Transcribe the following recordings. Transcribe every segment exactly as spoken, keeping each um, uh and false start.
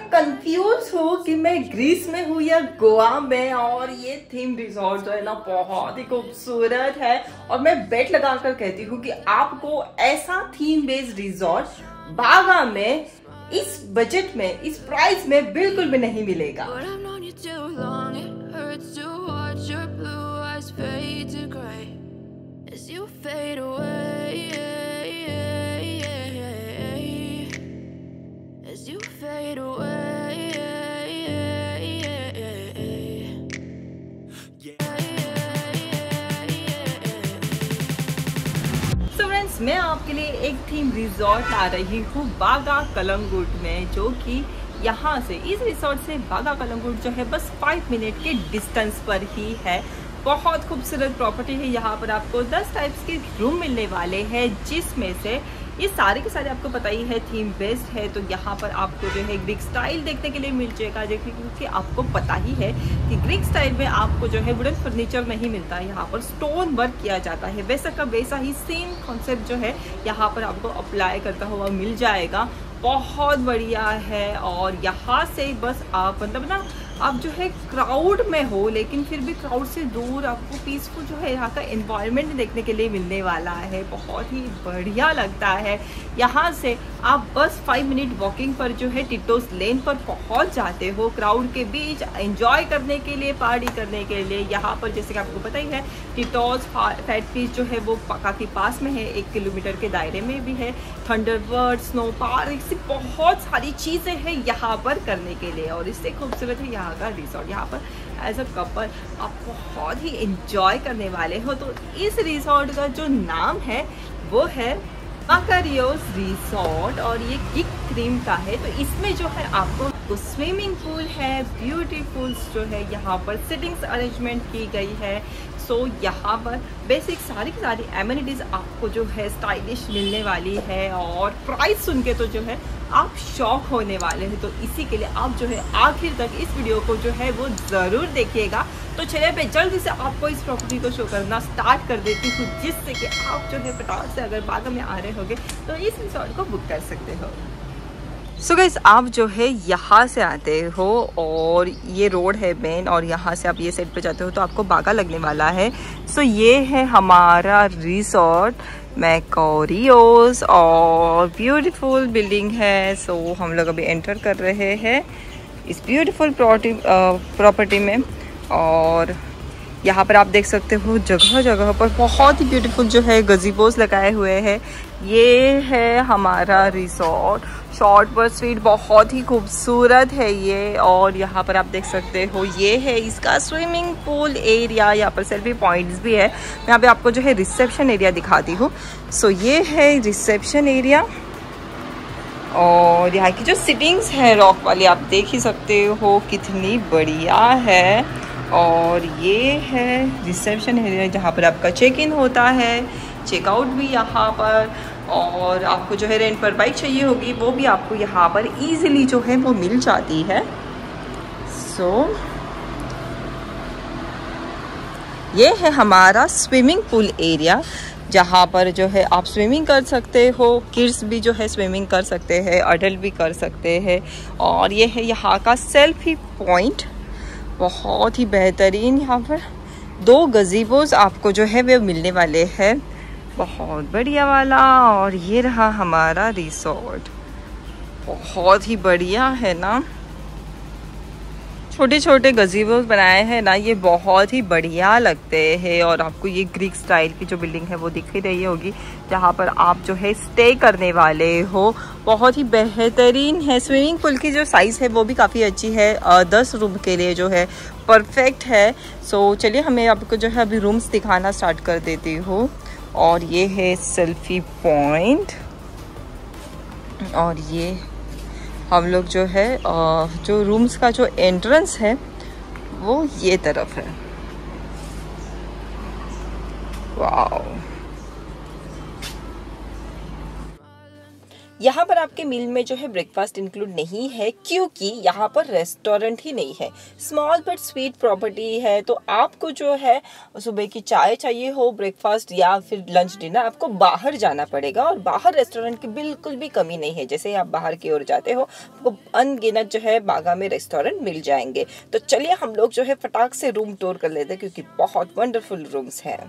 Confuse हूँ कि मैं ग्रीस में हूँ या गोवा में। और ये थीम रिजॉर्ट जो है ना बहुत ही खूबसूरत है और मैं बेट लगाकर कहती हूँ कि आपको ऐसा थीम बेस्ड रिजॉर्ट बागा में इस बजट में, इस प्राइस में बिल्कुल भी नहीं मिलेगा। मैं आपके लिए एक थीम रिजॉर्ट ला रही हूँ बागा कलंगुट में, जो कि यहाँ से, इस रिजॉर्ट से बागा कलंगुट जो है बस फाइव मिनट के डिस्टेंस पर ही है। बहुत खूबसूरत प्रॉपर्टी है। यहाँ पर आपको दस टाइप्स के रूम मिलने वाले हैं, जिसमें से ये सारे के सारे आपको पता ही है थीम बेस्ड है। तो यहाँ पर आपको जो है ग्रीक स्टाइल देखने के लिए मिल जाएगा, क्योंकि आपको पता ही है कि ग्रीक स्टाइल में आपको जो है वुडन फर्नीचर नहीं मिलता है, यहाँ पर स्टोन वर्क किया जाता है। वैसा का वैसा ही सेम कॉन्सेप्ट जो है यहाँ पर आपको अप्लाई करता हुआ मिल जाएगा। बहुत बढ़िया है। और यहाँ से बस आप मतलब ना आप जो है क्राउड में हो, लेकिन फिर भी क्राउड से दूर आपको पीसफुल जो है यहाँ का एनवायरनमेंट देखने के लिए मिलने वाला है। बहुत ही बढ़िया लगता है। यहाँ से आप बस फाइव मिनट वॉकिंग पर जो है टिटोस लेन पर पहुँच जाते हो, क्राउड के बीच एंजॉय करने के लिए, पार्टी करने के लिए। यहाँ पर जैसे कि आपको पता ही है टिटोस फैट फीस जो है वो काफ़ी पास में है, एक किलोमीटर के दायरे में भी है। थंडरबर्ड, स्नो पार्क, ऐसी बहुत सारी चीज़ें हैं यहाँ पर करने के लिए। और इससे खूबसूरत है यहाँ का रिजॉर्ट। यहाँ पर एज अ कपल आप बहुत ही एंजॉय करने वाले हो। तो इस रिजॉर्ट का जो नाम है वो है माकारियोस रिजॉर्ट और ये गिग क्रीम का है। तो इसमें जो है आपको स्विमिंग पूल है, ब्यूटीफुल जो है यहाँ पर सिटिंग्स अरेंजमेंट की गई है। सो so, यहाँ पर बेसिक सारी की सारी एमिनिटीज़ आपको जो है स्टाइलिश मिलने वाली है। और प्राइस सुन के तो जो है आप शॉक होने वाले हैं। तो इसी के लिए आप जो है आखिर तक इस वीडियो को जो है वो ज़रूर देखिएगा। तो चलिए मैं जल्दी से आपको इस प्रॉपर्टी को शो करना स्टार्ट कर देती हूँ, जिससे कि आप जो है फटाफट से अगर बागा में आ रहे होंगे तो इस रिजॉर्ट को बुक कर सकते हो। सो गाइस, आप जो है यहाँ से आते हो और ये रोड है मेन, और यहाँ से आप ये साइड पे जाते हो तो आपको बागा लगने वाला है। सो ये है हमारा रिजॉर्ट मैकारियोस और ब्यूटीफुल बिल्डिंग है। सो so, हम लोग अभी एंटर कर रहे हैं इस ब्यूटीफुल प्रॉपर्टी में। और यहाँ पर आप देख सकते हो जगह जगह पर बहुत ही ब्यूटीफुल जो है गजीबोस लगाए हुए हैं। ये है हमारा रिजॉर्ट, शॉर्ट पर स्वीट, बहुत ही खूबसूरत है ये। और यहाँ पर आप देख सकते हो ये है इसका स्विमिंग पूल एरिया। यहाँ पर सेल्फी पॉइंट्स भी है। मैं यहाँ पे आपको जो है रिसेप्शन एरिया दिखाती हूँ। सो ये है रिसेप्शन एरिया और यहाँ की जो सिटिंग्स है रॉक वाली आप देख ही सकते हो कितनी बढ़िया है। और ये है रिसेप्शन एरिया जहाँ पर आपका चेक इन होता है, चेकआउट भी यहाँ पर। और आपको जो है रेंट पर बाइक चाहिए होगी वो भी आपको यहाँ पर इजीली जो है वो मिल जाती है। सो so, ये है हमारा स्विमिंग पूल एरिया, जहाँ पर जो है आप स्विमिंग कर सकते हो। किड्स भी जो है स्विमिंग कर सकते हैं, अडल्ट भी कर सकते हैं। और ये है यहाँ का सेल्फी पॉइंट, बहुत ही बेहतरीन। यहाँ पर दो गजीबोस आपको जो है वे मिलने वाले हैं, बहुत बढ़िया वाला। और ये रहा हमारा रिसोर्ट, बहुत ही बढ़िया है ना। छोटे छोटे गजीबोस बनाए हैं ना, ये बहुत ही बढ़िया लगते हैं। और आपको ये ग्रीक स्टाइल की जो बिल्डिंग है वो दिख ही रही होगी, जहाँ पर आप जो है स्टे करने वाले हो। बहुत ही बेहतरीन है। स्विमिंग पूल की जो साइज़ है वो भी काफ़ी अच्छी है, दस रूम के लिए जो है परफेक्ट है। सो चलिए हमें आपको जो है अभी रूम्स दिखाना स्टार्ट कर देती हूँ। और ये है सेल्फी पॉइंट। और ये हम लोग जो है जो रूम्स का जो एंट्रेंस है वो ये तरफ है। वाओ, यहाँ पर आपके मील में जो है ब्रेकफास्ट इंक्लूड नहीं है, क्योंकि यहाँ पर रेस्टोरेंट ही नहीं है। स्मॉल बट स्वीट प्रॉपर्टी है, तो आपको जो है सुबह की चाय चाहिए हो, ब्रेकफास्ट या फिर लंच डिनर, आपको बाहर जाना पड़ेगा। और बाहर रेस्टोरेंट की बिल्कुल भी कमी नहीं है। जैसे आप बाहर की ओर जाते हो, आपको अनगिनत जो है बागा में रेस्टोरेंट मिल जाएंगे। तो चलिए हम लोग जो है फटाक से रूम टूर कर लेते हैं, क्योंकि बहुत वंडरफुल रूम्स हैं।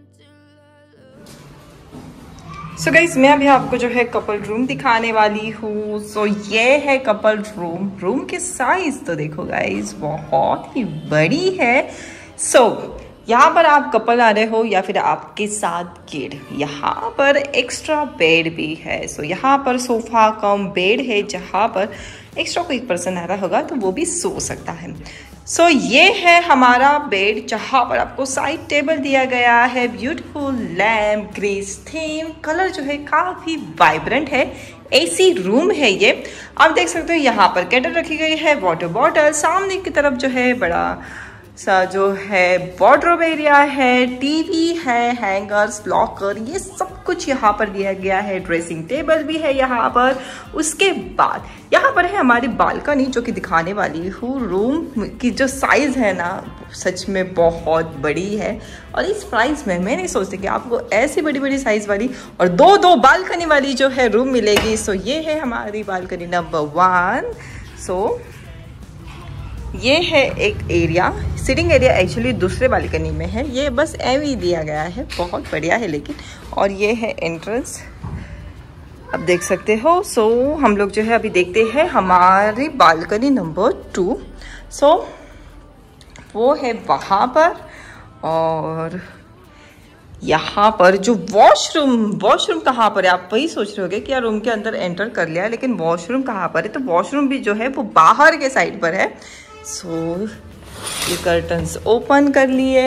सो गाइस, मैं अभी आपको जो है कपल रूम दिखाने वाली हूँ। सो so, ये है कपल रूम। रूम की साइज तो देखो गाइस, बहुत ही बड़ी है। सो so, यहाँ पर आप कपल आ रहे हो या फिर आपके साथ किड, यहाँ पर एक्स्ट्रा बेड भी है। सो so, यहाँ पर सोफा कम बेड है, जहाँ पर एक्स्ट्रा कोई पर्सन आ रहा होगा तो वो भी सो सकता है। सो so, ये है हमारा बेड, जहाँ पर आपको साइड टेबल दिया गया है। Beautiful lamp Greece theme, colour जो है काफ़ी वाइब्रेंट है। एसी रूम है ये। आप देख सकते हो यहाँ पर केटल रखी गई है, वाटर बॉटल। सामने की तरफ जो है बड़ा सा जो है वार्डरोब एरिया है, टीवी है, हैंगर्स, लॉकर, ये सब कुछ यहाँ पर दिया गया है। ड्रेसिंग टेबल भी है यहाँ पर। उसके बाद यहाँ पर है हमारी बालकनी, जो कि दिखाने वाली हूँ। रूम की जो साइज़ है ना, सच में बहुत बड़ी है। और इस प्राइस में मैं नहीं सोचती कि आपको ऐसी बड़ी बड़ी साइज़ वाली और दो दो बालकनी वाली जो है रूम मिलेगी। सो ये है हमारी बालकनी नंबर वन। सो ये है एक एरिया, सिटिंग एरिया एक्चुअली दूसरे बालकनी में है। ये बस एवी दिया गया है, बहुत बढ़िया है लेकिन। और ये है एंट्रेंस, आप देख सकते हो। सो so, हम लोग जो है अभी देखते हैं हमारी बालकनी नंबर टू। सो वो है वहाँ पर। और यहाँ पर जो वॉशरूम, वॉशरूम कहाँ पर है? आप वही सोच रहे होगे कि यार रूम के अंदर एंटर कर लिया, लेकिन वॉशरूम कहाँ पर है? तो वॉशरूम भी जो है वो बाहर के साइड पर है। सो so, ये कर्टन्स ओपन कर लिए।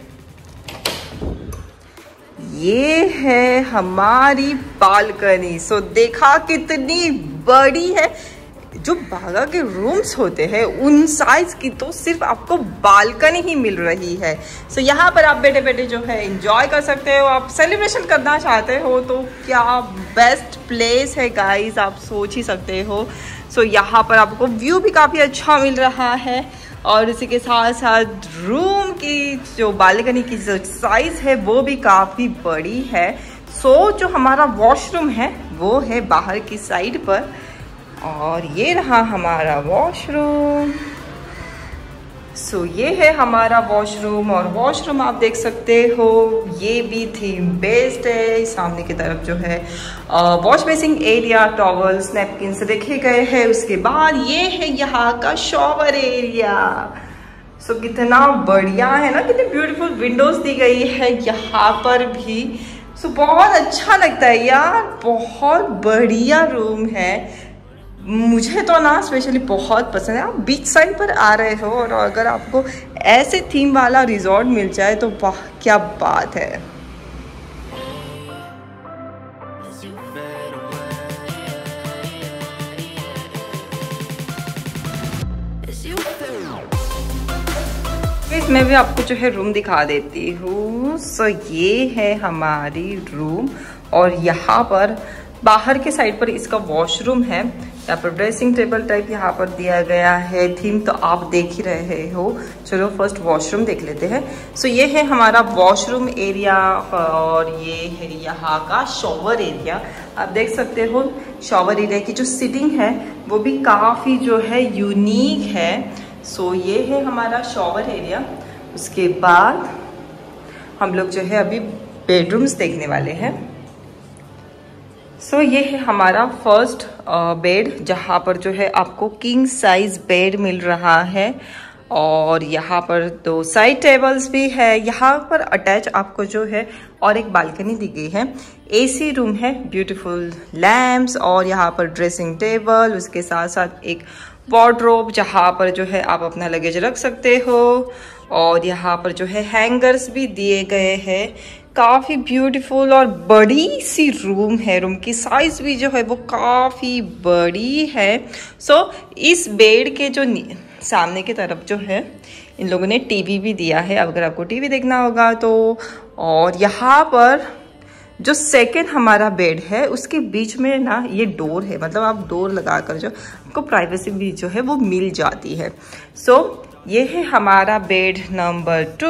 ये है हमारी बालकनी। सो so, देखा कितनी बड़ी है। जो बागा के रूम्स होते हैं उन साइज की तो सिर्फ आपको बालकनी ही मिल रही है। सो so, यहाँ पर आप बैठे बैठे जो है एंजॉय कर सकते हो। आप सेलिब्रेशन करना चाहते हो तो क्या बेस्ट प्लेस है गाइस, आप सोच ही सकते हो। सो so, यहाँ पर आपको व्यू भी काफ़ी अच्छा मिल रहा है। और इसी के साथ साथ रूम की जो बालकनी की जो साइज़ है वो भी काफ़ी बड़ी है। सो so, जो हमारा वॉशरूम है वो है बाहर की साइड पर। और ये रहा हमारा वॉशरूम। सो so, ये है हमारा वॉशरूम। और वॉशरूम आप देख सकते हो, ये भी थीम बेस्ड है। सामने की तरफ जो है wash basin area, towels, napkins रखे गए हैं। उसके बाद ये है यहाँ का शॉवर एरिया। सो so, कितना बढ़िया है ना, कितनी ब्यूटीफुल विंडोज दी गई है यहाँ पर भी। सो so, बहुत अच्छा लगता है यार, बहुत बढ़िया रूम है। मुझे तो ना स्पेशली बहुत पसंद है। आप बीच साइड पर आ रहे हो और अगर आपको ऐसे थीम वाला रिजॉर्ट मिल जाए तो वाह क्या बात है। मैं भी आपको जो है रूम दिखा देती हूँ। सो ये है हमारी रूम। और यहाँ पर बाहर के साइड पर इसका वॉशरूम है। यहाँ पर ड्रेसिंग टेबल टाइप यहाँ पर दिया गया है। थीम तो आप देख ही रहे हो। चलो फर्स्ट वॉशरूम देख लेते हैं। सो ये है हमारा वॉशरूम एरिया। और ये है यहाँ का शॉवर एरिया। आप देख सकते हो शॉवर एरिया की जो सीटिंग है वो भी काफ़ी जो है यूनिक है। सो ये है हमारा शॉवर एरिया। उसके बाद हम लोग जो है अभी बेडरूम्स देखने वाले हैं। सो so, ये है हमारा फर्स्ट बेड, जहाँ पर जो है आपको किंग साइज बेड मिल रहा है। और यहाँ पर दो साइड टेबल्स भी है। यहाँ पर अटैच आपको जो है और एक बालकनी दी गई है। एसी रूम है, ब्यूटीफुल लैम्प्स और यहाँ पर ड्रेसिंग टेबल, उसके साथ साथ एक वार्डरोब जहाँ पर जो है आप अपना लगेज रख सकते हो। और यहाँ पर जो है हैंगर्स भी दिए गए हैं। काफ़ी ब्यूटीफुल और बड़ी सी रूम है। रूम की साइज भी जो है वो काफ़ी बड़ी है। सो so, इस बेड के जो सामने की तरफ जो है इन लोगों ने टीवी भी दिया है, अगर आपको टीवी देखना होगा तो। और यहाँ पर जो सेकंड हमारा बेड है उसके बीच में ना ये डोर है, मतलब आप डोर लगाकर जो आपको प्राइवेसी भी जो है वो मिल जाती है। सो so, ये है हमारा बेड नंबर टू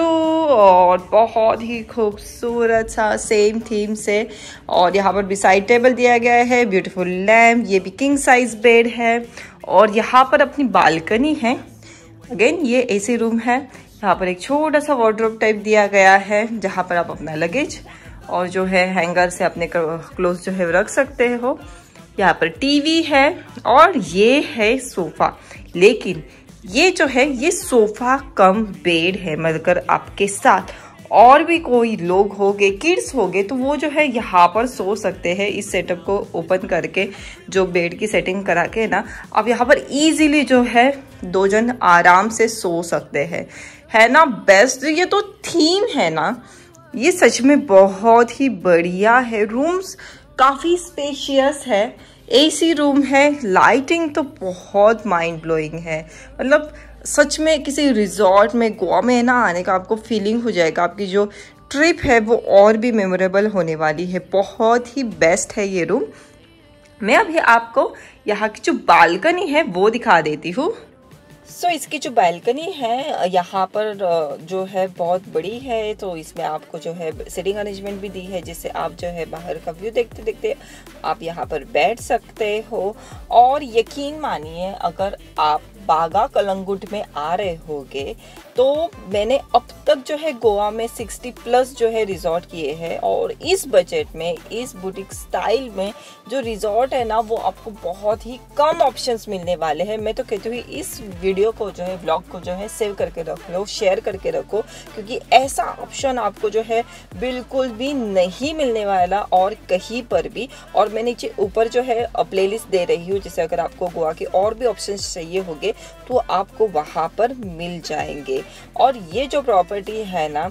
और बहुत ही खूबसूरत सा सेम थीम से। और यहाँ पर भी साइड टेबल दिया गया है, ब्यूटीफुल लैम्प। ये भी किंग साइज बेड है और यहाँ पर अपनी बालकनी है। अगेन ये एसी रूम है। यहाँ पर एक छोटा सा वार्डरोब टाइप दिया गया है जहाँ पर आप अपना लगेज और जो है हैंगर से अपने क्लोथ जो है रख सकते हो। यहाँ पर टीवी है और ये है सोफा। लेकिन ये जो है ये सोफा कम बेड है, मतलब आपके साथ और भी कोई लोग होंगे, किड्स होंगे, तो वो जो है यहाँ पर सो सकते हैं। इस सेटअप को ओपन करके जो बेड की सेटिंग करा के ना आप यहाँ पर इजीली जो है दो जन आराम से सो सकते हैं, है ना बेस्ट। ये तो थीम है ना, ये सच में बहुत ही बढ़िया है। रूम्स काफ़ी स्पेशियस है, एसी रूम है, लाइटिंग तो बहुत माइंड ब्लोइंग है। मतलब सच में किसी रिजॉर्ट में गोवा में ना आने का आपको फीलिंग हो जाएगा। आपकी जो ट्रिप है वो और भी मेमोरेबल होने वाली है। बहुत ही बेस्ट है ये रूम। मैं अभी आपको यहाँ की जो बालकनी है वो दिखा देती हूँ। सो so, इसकी जो बालकनी है यहाँ पर जो है बहुत बड़ी है, तो इसमें आपको जो है सिटिंग अरेंजमेंट भी दी है जिससे आप जो है बाहर का व्यू देखते देखते आप यहाँ पर बैठ सकते हो। और यकीन मानिए अगर आप बागा कलंगुट में आ रहे होगे तो मैंने अब तक जो है गोवा में साठ प्लस जो है रिजॉर्ट किए हैं और इस बजट में इस बुटीक स्टाइल में जो रिजॉर्ट है ना वो आपको बहुत ही कम ऑप्शंस मिलने वाले हैं। मैं तो कहती हूँ इस वीडियो को जो है ब्लॉग को जो है सेव करके रख लो, शेयर करके रखो, क्योंकि ऐसा ऑप्शन आपको जो है बिल्कुल भी नहीं मिलने वाला और कहीं पर भी। और मैं नीचे ऊपर जो है प्लेलिस्ट दे रही हूँ जिससे अगर आपको गोवा के और भी ऑप्शंस चाहिए होंगे तो आपको वहां पर मिल जाएंगे। और ये जो प्रॉपर्टी है ना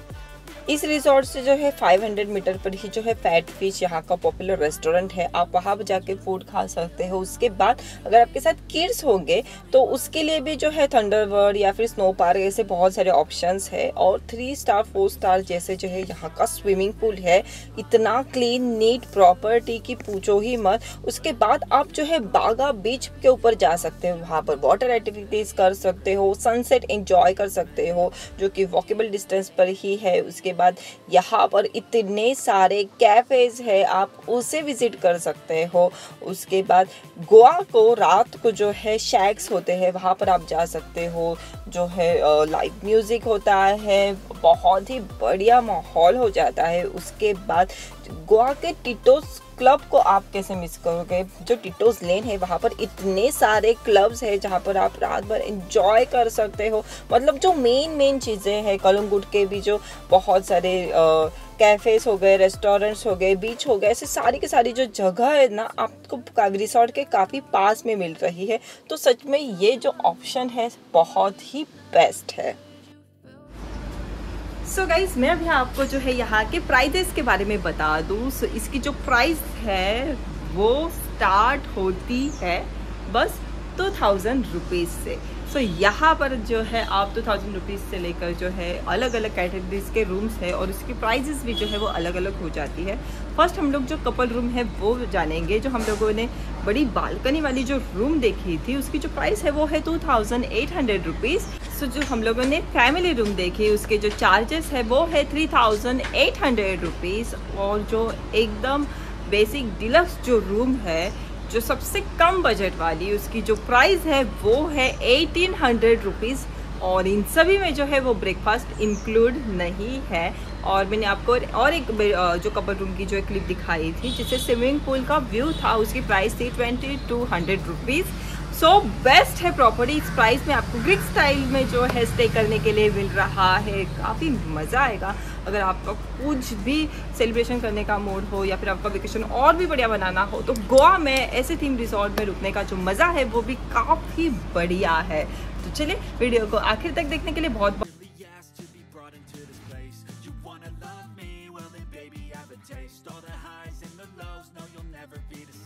इस रिजॉर्ट से जो है पाँच सौ मीटर पर ही जो है फैट फिश यहाँ का पॉपुलर रेस्टोरेंट है, आप वहाँ पर जाके फूड खा सकते हो। उसके बाद अगर आपके साथ किड्स होंगे तो उसके लिए भी जो है थंडरबर्ड या फिर स्नो पार्क ऐसे बहुत सारे ऑप्शंस है। और थ्री स्टार फोर स्टार जैसे जो है यहाँ का स्विमिंग पूल है, इतना क्लीन नीट प्रॉपर्टी की पूछो ही मत। उसके बाद आप जो है बागा बीच के ऊपर जा सकते हो, वहाँ पर वाटर एक्टिविटीज कर सकते हो, सनसेट एंजॉय कर सकते हो जो कि वॉकेबल डिस्टेंस पर ही है। उसके बाद यहाँ पर इतने सारे कैफेज है, आप उसे विजिट कर सकते हो। उसके बाद गोवा को रात को जो है शैक्स होते हैं वहाँ पर आप जा सकते हो, जो है लाइव म्यूजिक होता है, बहुत ही बढ़िया माहौल हो जाता है। उसके बाद गोवा के टिटोस क्लब को आप कैसे मिस करोगे। जो टिटोस लेन है वहाँ पर इतने सारे क्लब्स है जहाँ पर आप रात भर एंजॉय कर सकते हो। मतलब जो मेन मेन चीज़ें हैं कलंगुट के भी जो बहुत सारे कैफेज हो गए, रेस्टोरेंट्स हो गए, बीच हो गए, ऐसे सारी की सारी जो जगह है ना आपको रिसोर्ट के काफ़ी पास में मिल रही है। तो सच में ये जो ऑप्शन है बहुत ही बेस्ट है। सो so गाइज मैं अभी आपको जो है यहाँ के प्राइजेस के बारे में बता दूँ। सो so, इसकी जो प्राइस है वो स्टार्ट होती है बस टू थाउजेंड रुपीज़ से। सो so, यहाँ पर जो है आप टू थाउजेंड रुपीज़ से लेकर जो है अलग अलग कैटेगरीज के रूम्स है और उसकी प्राइजेस भी जो है वो अलग अलग हो जाती है। फर्स्ट हम लोग जो कपल रूम है वो जानेंगे। जो हम लोगों ने बड़ी बालकनी वाली जो रूम देखी थी उसकी जो प्राइस है वो है two thousand eight hundred rupees. So जो हम लोगों ने फैमिली रूम देखी उसके जो चार्जेस है वो है three thousand eight hundred rupees. और जो एकदम बेसिक डिलक्स जो रूम है जो सबसे कम बजट वाली उसकी जो प्राइस है वो है एटीन हंड्रेड रुपीज़। और इन सभी में जो है वो ब्रेकफास्ट इंक्लूड नहीं है। और मैंने आपको और एक जो कपल रूम की जो एक क्लिप दिखाई थी जिससे स्विमिंग पूल का व्यू था, उसकी प्राइस थी twenty two hundred rupees. So best है प्रॉपर्टी। इस प्राइस में आपको ग्रीक स्टाइल में जो है स्टे करने के लिए मिल रहा है, काफ़ी मज़ा आएगा। अगर आपका कुछ भी सेलिब्रेशन करने का मूड हो या फिर आपका वेकेशन और भी बढ़िया बनाना हो तो गोवा में ऐसे थीम रिसोर्ट में रुकने का जो मज़ा है वो भी काफ़ी बढ़िया है। तो चलिए वीडियो को आखिर तक देखने के लिए बहुत बहुत taste all the highs and the lows. No, you'll never be the same.